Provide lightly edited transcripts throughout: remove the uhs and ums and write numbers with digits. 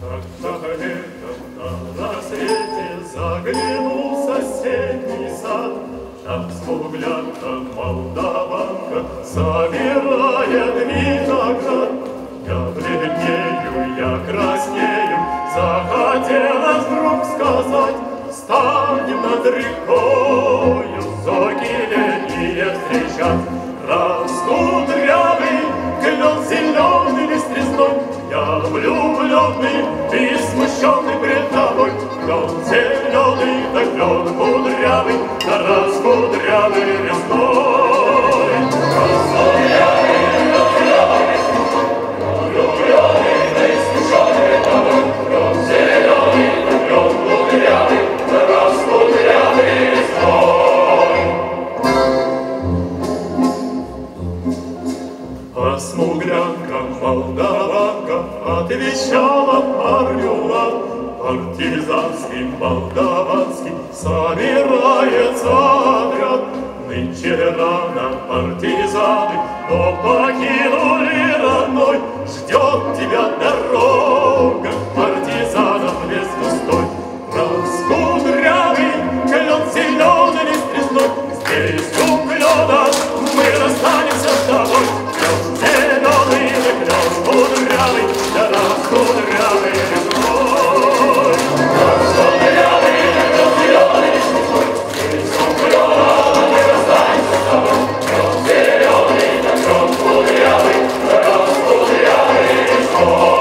Как-то летом на рассвете заглянул в соседний сад, там смуглянка молдаванка собирает виноград. Я бледнею, я краснею, захотелось вдруг сказать: станем над рекою зоги летние встречать. Раскудрявый клен зеленый лист резной, я влюбленный и смущенный пред тобой. Клен зеленый, да клен кудрявый, да раскудрявый резной. Раскудрявый, да зеленый, влюбленный, да и смущенный пред тобой. Клен зеленый, да клен кудрявый, да раскудрявый резной. А смуглянка молдаванка отвечала парню нам: партизанский, молдаванский собирается отряд. Нынче рано партизаны, но покинули родной. Ждет тебя дорога, партизанов лес густой. Раскудрявый клен зеленый лист резной, здесь у клена мы расстанемся с тобой. Клен зеленый, да клен кудрявый, да раскудрявый резной. Раскудрявый, да зеленый лист резной, здесь у клена мы расстанемся с тобой. Клен зеленый, да клен кудрявый, да раскудрявый резной.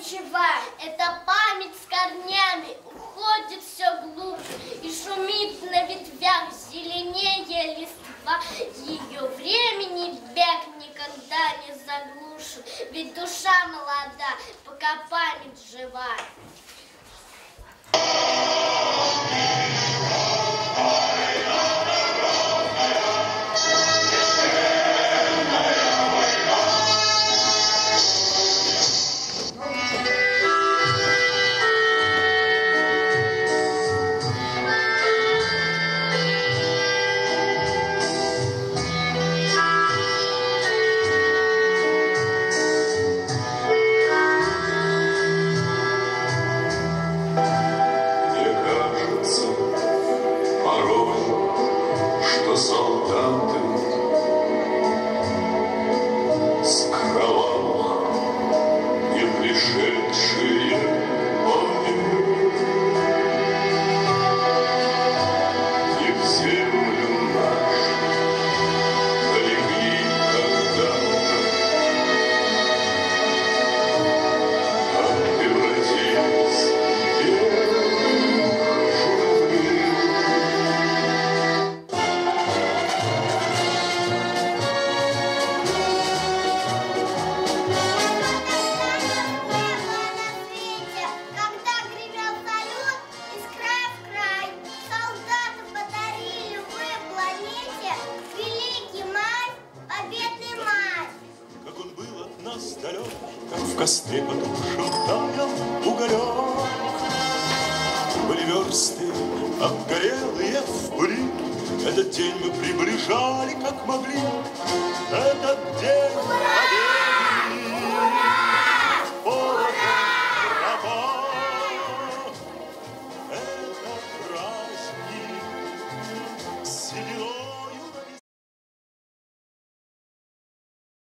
почивает. Эта память с корнями уходит все глубже и шумит на ветвях зеленее листва. Ее времени бег никогда не заглушит, ведь душа молода, пока память жива. Как в костре потухшем таял уголек. Были версты, обгорелые в пыли. Этот день мы приближали, как могли. Этот день